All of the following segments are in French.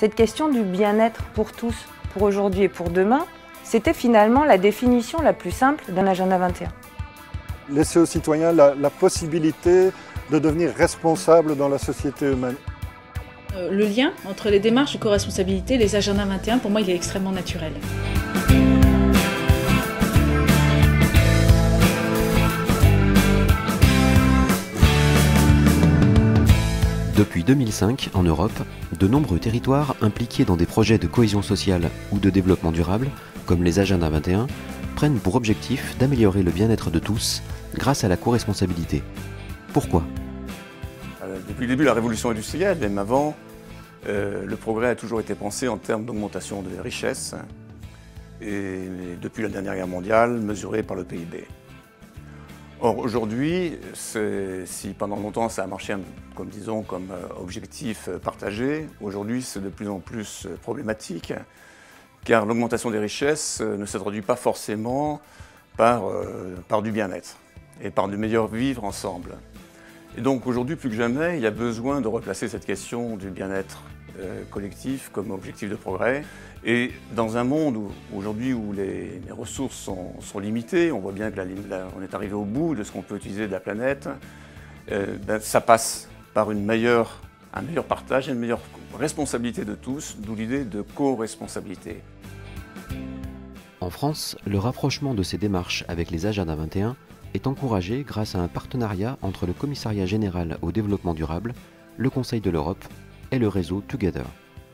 Cette question du bien-être pour tous, pour aujourd'hui et pour demain, c'était finalement la définition la plus simple d'un agenda 21. Laisser aux citoyens la possibilité de devenir responsables dans la société humaine. Le lien entre les démarches de co-responsabilité et les agendas 21, pour moi, il est extrêmement naturel. Depuis 2005, en Europe, de nombreux territoires impliqués dans des projets de cohésion sociale ou de développement durable, comme les agendas 21, prennent pour objectif d'améliorer le bien-être de tous grâce à la co-responsabilité. Pourquoi ? Depuis le début de la révolution industrielle, même avant, le progrès a toujours été pensé en termes d'augmentation de richesses et depuis la dernière guerre mondiale, mesuré par le PIB. Or aujourd'hui, si pendant longtemps ça a marché comme objectif partagé, aujourd'hui c'est de plus en plus problématique car l'augmentation des richesses ne se traduit pas forcément par du bien-être et par du meilleur vivre ensemble. Et donc aujourd'hui, plus que jamais, il y a besoin de replacer cette question du bien-être collectif comme objectif de progrès. Et dans un monde aujourd'hui où les ressources sont limitées, on voit bien qu'on est arrivé au bout de ce qu'on peut utiliser de la planète, ça passe par un meilleur partage et une meilleure responsabilité de tous, d'où l'idée de co-responsabilité. En France, le rapprochement de ces démarches avec les agendas 21 est encouragé grâce à un partenariat entre le Commissariat général au développement durable, le Conseil de l'Europe et le réseau Together.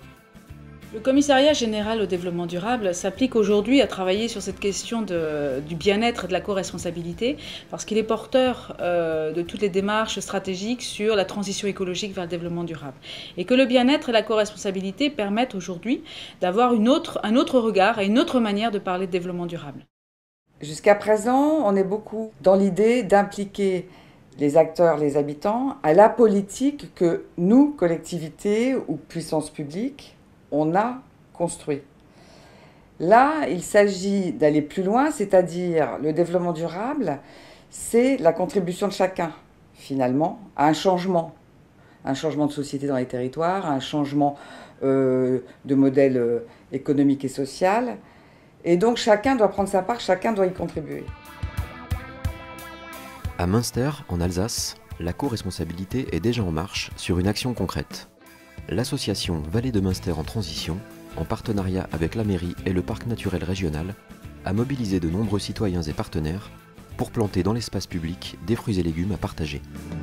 Le Commissariat général au développement durable s'applique aujourd'hui à travailler sur cette question du bien-être et de la co-responsabilité parce qu'il est porteur de toutes les démarches stratégiques sur la transition écologique vers le développement durable. Et que le bien-être et la co-responsabilité permettent aujourd'hui d'avoir un autre regard et une autre manière de parler de développement durable. Jusqu'à présent, on est beaucoup dans l'idée d'impliquer les acteurs, les habitants, à la politique que nous, collectivités ou puissances publiques, on a construit. Là, il s'agit d'aller plus loin, c'est-à-dire le développement durable, c'est la contribution de chacun, finalement, à un changement de société dans les territoires, un changement de modèle économique et social. Et donc chacun doit prendre sa part, chacun doit y contribuer. À Münster, en Alsace, la co-responsabilité est déjà en marche sur une action concrète. L'association Vallée de Münster en transition, en partenariat avec la mairie et le parc naturel régional, a mobilisé de nombreux citoyens et partenaires pour planter dans l'espace public des fruits et légumes à partager.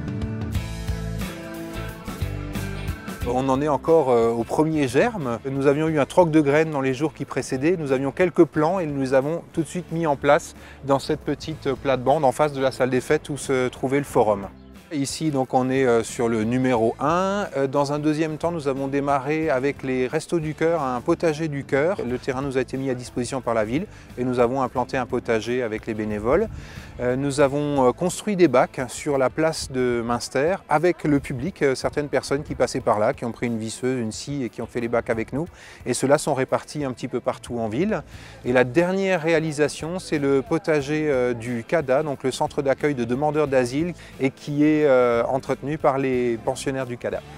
On en est encore au premier germe. Nous avions eu un troc de graines dans les jours qui précédaient. Nous avions quelques plants et nous les avons tout de suite mis en place dans cette petite plate-bande en face de la salle des fêtes où se trouvait le forum. Ici, donc, on est sur le numéro 1. Dans un deuxième temps, nous avons démarré avec les Restos du Cœur, un potager du cœur. Le terrain nous a été mis à disposition par la ville et nous avons implanté un potager avec les bénévoles. Nous avons construit des bacs sur la place de Münster avec le public, certaines personnes qui passaient par là, qui ont pris une visseuse, une scie et qui ont fait les bacs avec nous. Et ceux-là sont répartis un petit peu partout en ville. Et la dernière réalisation, c'est le potager du CADA, donc le centre d'accueil de demandeurs d'asile, et qui est entretenu par les pensionnaires du CADA.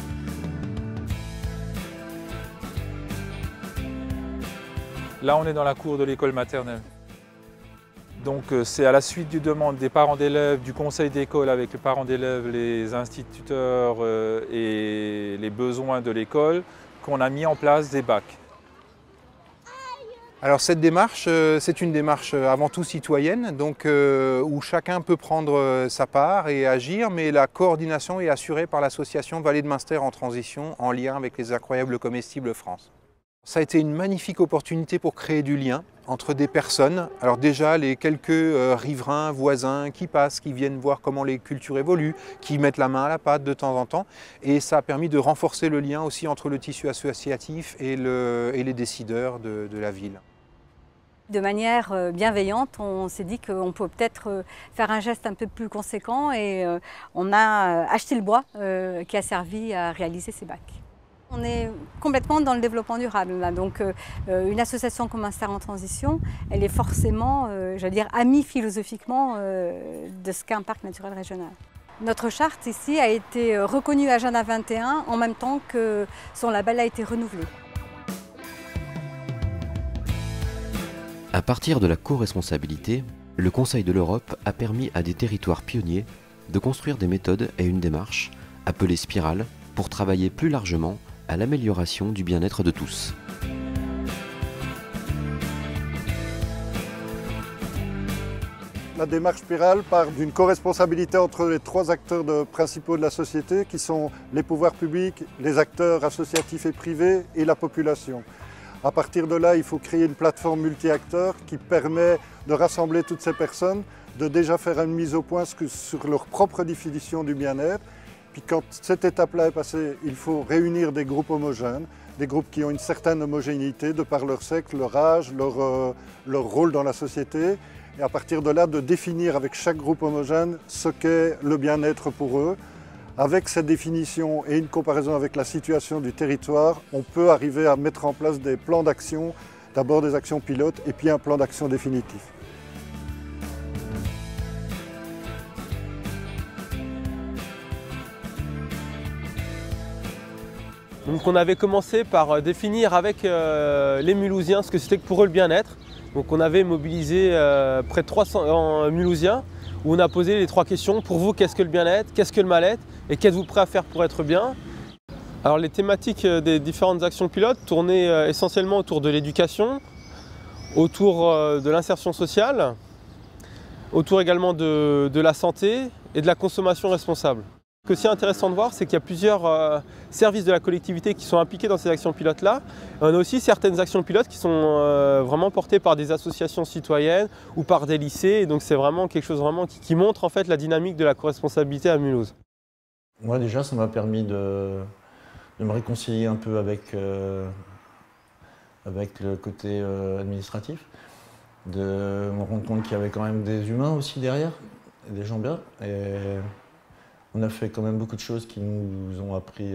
Là, on est dans la cour de l'école maternelle. Donc c'est à la suite du demande des parents d'élèves, du conseil d'école avec les parents d'élèves, les instituteurs et les besoins de l'école qu'on a mis en place des bacs. Alors cette démarche, c'est une démarche avant tout citoyenne, donc où chacun peut prendre sa part et agir, mais la coordination est assurée par l'association Vallée de Münster en transition en lien avec les Incroyables Comestibles France. Ça a été une magnifique opportunité pour créer du lien entre des personnes. Alors déjà, les quelques riverains, voisins qui passent, qui viennent voir comment les cultures évoluent, qui mettent la main à la pâte de temps en temps. Et ça a permis de renforcer le lien aussi entre le tissu associatif et les décideurs de la ville. De manière bienveillante, on s'est dit qu'on peut peut-être faire un geste un peu plus conséquent et on a acheté le bois qui a servi à réaliser ces bacs. On est complètement dans le développement durable, là. Donc une association comme Münster en transition, elle est forcément, j'allais dire, amie philosophiquement de ce qu'est un parc naturel régional. Notre charte ici a été reconnue Agenda 21 en même temps que son label a été renouvelé. À partir de la co-responsabilité, le Conseil de l'Europe a permis à des territoires pionniers de construire des méthodes et une démarche, appelée Spirale, pour travailler plus largement à l'amélioration du bien-être de tous. La démarche Spirale part d'une co-responsabilité entre les trois acteurs principaux de la société qui sont les pouvoirs publics, les acteurs associatifs et privés et la population. À partir de là, il faut créer une plateforme multi-acteurs qui permet de rassembler toutes ces personnes, de déjà faire une mise au point sur leur propre définition du bien-être. Puis quand cette étape-là est passée, il faut réunir des groupes homogènes, des groupes qui ont une certaine homogénéité de par leur sexe, leur âge, leur rôle dans la société. Et à partir de là, de définir avec chaque groupe homogène ce qu'est le bien-être pour eux. Avec cette définition et une comparaison avec la situation du territoire, on peut arriver à mettre en place des plans d'action, d'abord des actions pilotes et puis un plan d'action définitif. Donc on avait commencé par définir avec les Mulhousiens ce que c'était que pour eux le bien-être. Donc on avait mobilisé près de 300 Mulhousiens où on a posé les 3 questions. Pour vous, qu'est-ce que le bien-être? Qu'est-ce que le mal-être? Et qu'êtes-vous prêt à faire pour être bien? Alors les thématiques des différentes actions pilotes tournaient essentiellement autour de l'éducation, autour de l'insertion sociale, autour également de la santé et de la consommation responsable. Ce qui est aussi intéressant de voir, c'est qu'il y a plusieurs services de la collectivité qui sont impliqués dans ces actions pilotes-là. On a aussi certaines actions pilotes qui sont vraiment portées par des associations citoyennes ou par des lycées. Et donc c'est vraiment quelque chose qui montre en fait la dynamique de la co-responsabilité à Mulhouse. Moi déjà, ça m'a permis de me réconcilier un peu avec le côté administratif, de me rendre compte qu'il y avait quand même des humains aussi derrière, des gens bien. Et on a fait quand même beaucoup de choses qui nous ont appris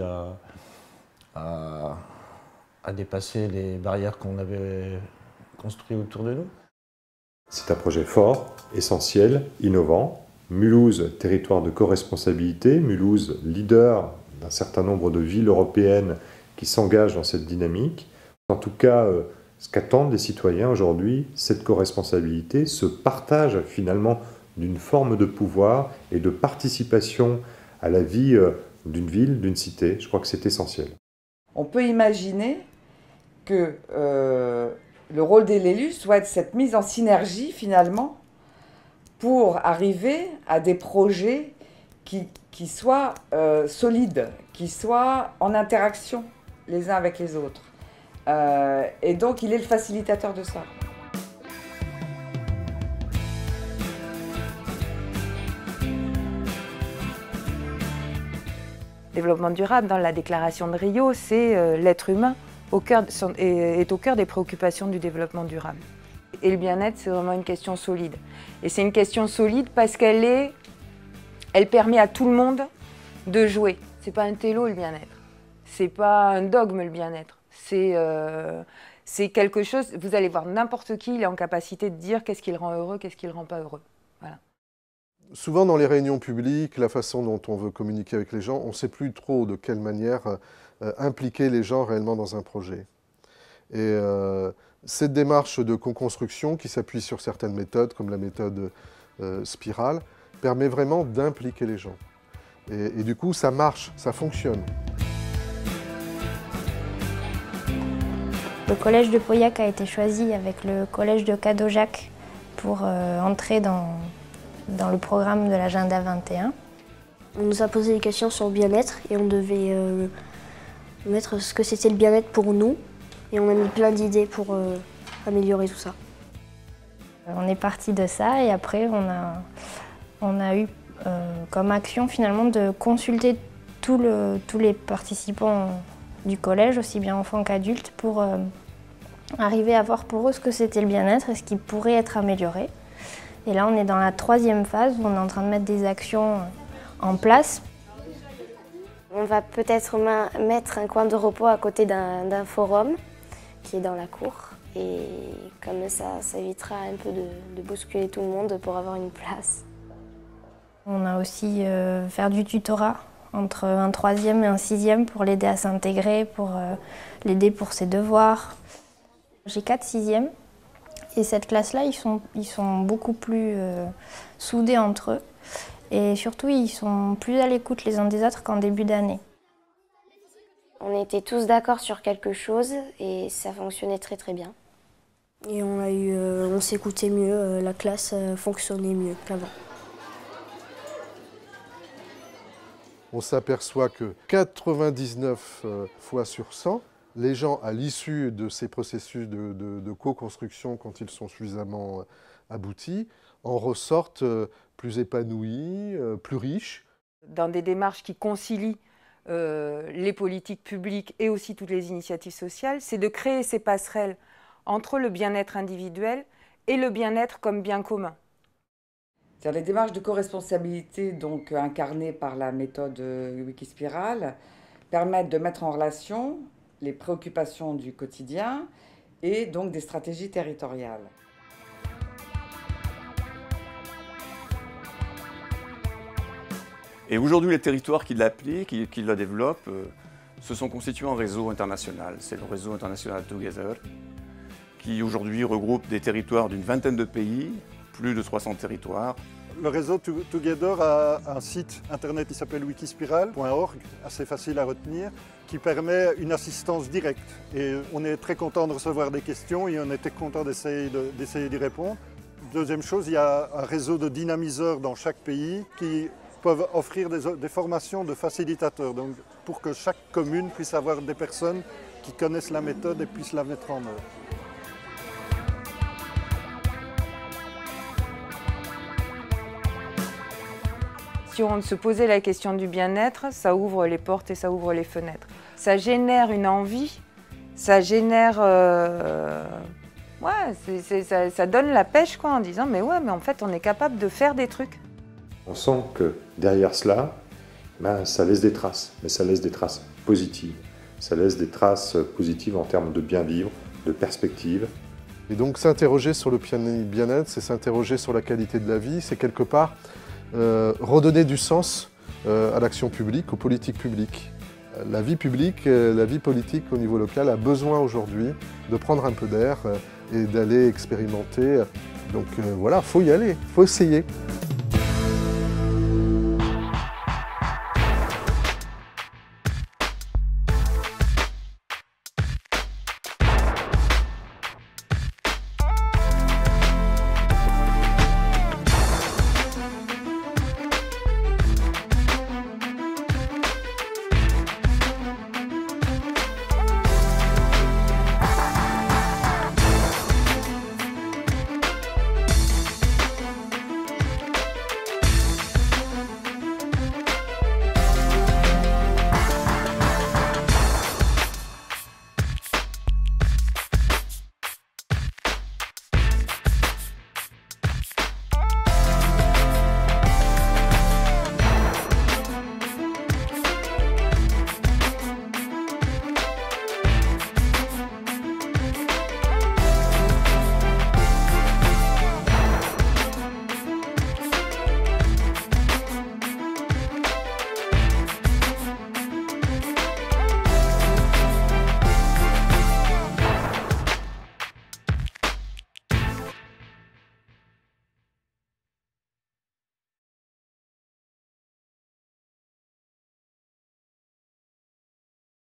à dépasser les barrières qu'on avait construites autour de nous. C'est un projet fort, essentiel, innovant. Mulhouse, territoire de co-responsabilité. Mulhouse, leader d'un certain nombre de villes européennes qui s'engagent dans cette dynamique. En tout cas, ce qu'attendent les citoyens aujourd'hui, cette co-responsabilité, ce partage finalement d'une forme de pouvoir et de participation à la vie d'une ville, d'une cité. Je crois que c'est essentiel. On peut imaginer que le rôle de l'élu soit être cette mise en synergie finalement pour arriver à des projets qui soient solides, qui soient en interaction les uns avec les autres. Et donc il est le facilitateur de ça. Développement durable, dans la déclaration de Rio, c'est l'être humain est au cœur des préoccupations du développement durable. Et le bien-être, c'est vraiment une question solide. Et c'est une question solide parce elle permet à tout le monde de jouer. C'est pas un télo le bien-être, c'est pas un dogme le bien-être. C'est quelque chose, vous allez voir n'importe qui, il est en capacité de dire qu'est-ce qui le rend heureux, qu'est-ce qui le rend pas heureux. Voilà. Souvent dans les réunions publiques, la façon dont on veut communiquer avec les gens, on ne sait plus trop de quelle manière impliquer les gens réellement dans un projet. Et cette démarche de co-construction qui s'appuie sur certaines méthodes, comme la méthode Spirale, permet vraiment d'impliquer les gens. Et du coup, ça marche, ça fonctionne. Le collège de Pauillac a été choisi avec le collège de Cadojac pour entrer dans le programme de l'Agenda 21. On nous a posé des questions sur le bien-être et on devait mettre ce que c'était le bien-être pour nous. Et on a mis plein d'idées pour améliorer tout ça. On est parti de ça et après on a eu comme action finalement de consulter tous les participants du collège, aussi bien enfants qu'adultes, pour arriver à voir pour eux ce que c'était le bien-être et ce qui pourrait être amélioré. Et là, on est dans la 3e phase où on est en train de mettre des actions en place. On va peut-être mettre un coin de repos à côté d'un forum qui est dans la cour. Et comme ça évitera un peu de bousculer tout le monde pour avoir une place. On a aussi faire du tutorat entre un 3e et un 6e pour l'aider à s'intégrer, pour l'aider pour ses devoirs. J'ai 4 6e et cette classe-là, ils sont beaucoup plus soudés entre eux et surtout ils sont plus à l'écoute les uns des autres qu'en début d'année. On était tous d'accord sur quelque chose et ça fonctionnait très très bien. Et on s'écoutait mieux, la classe fonctionnait mieux qu'avant. On s'aperçoit que 99 fois sur 100, les gens, à l'issue de ces processus de co-construction, quand ils sont suffisamment aboutis, en ressortent plus épanouis, plus riches. Dans des démarches qui concilient les politiques publiques et aussi toutes les initiatives sociales, c'est de créer ces passerelles entre le bien-être individuel et le bien-être comme bien commun. Les démarches de co-responsabilité donc incarnées par la méthode Wikispiral permettent de mettre en relation les préoccupations du quotidien et donc des stratégies territoriales. Et aujourd'hui, les territoires qui l'appliquent, qui la développent, se sont constitués en réseau international. C'est le réseau international Together, qui aujourd'hui regroupe des territoires d'une vingtaine de pays, plus de 300 territoires. Le réseau Together a un site internet qui s'appelle wikispiral.org, assez facile à retenir, qui permet une assistance directe. Et on est très content de recevoir des questions et on était content d'essayer d'y répondre. Deuxième chose, il y a un réseau de dynamiseurs dans chaque pays qui peuvent offrir des formations de facilitateurs, donc pour que chaque commune puisse avoir des personnes qui connaissent la méthode et puissent la mettre en œuvre. Si on se posait la question du bien-être, ça ouvre les portes et ça ouvre les fenêtres. Ça génère une envie, ça génère... ça donne la pêche quoi, en disant mais ouais, mais en fait on est capable de faire des trucs. On sent que derrière cela, ça laisse des traces, mais ça laisse des traces positives. Ça laisse des traces positives en termes de bien vivre, de perspective. Et donc s'interroger sur le bien-être, c'est s'interroger sur la qualité de la vie, c'est quelque part redonner du sens à l'action publique, aux politiques publiques. La vie publique, la vie politique au niveau local a besoin aujourd'hui de prendre un peu d'air et d'aller expérimenter. Donc voilà, il faut y aller, il faut essayer.